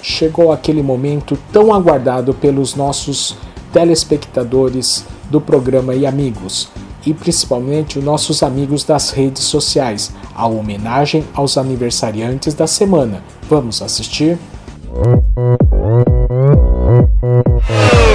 chegou aquele momento tão aguardado pelos nossos telespectadores do programa e amigos, e principalmente os nossos amigos das redes sociais, a homenagem aos aniversariantes da semana. Vamos assistir?